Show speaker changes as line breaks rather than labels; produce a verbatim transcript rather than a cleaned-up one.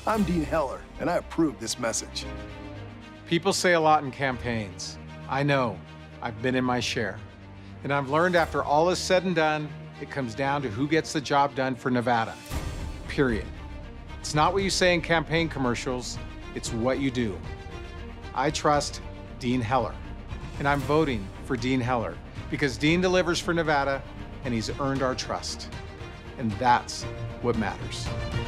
I'm Dean Heller, and I approve this message.
People say a lot in campaigns. I know. I've been in my share. And I've learned after all is said and done, it comes down to who gets the job done for Nevada. Period. It's not what you say in campaign commercials, it's what you do. I trust Dean Heller, and I'm voting for Dean Heller because Dean delivers for Nevada, and he's earned our trust. And that's what matters.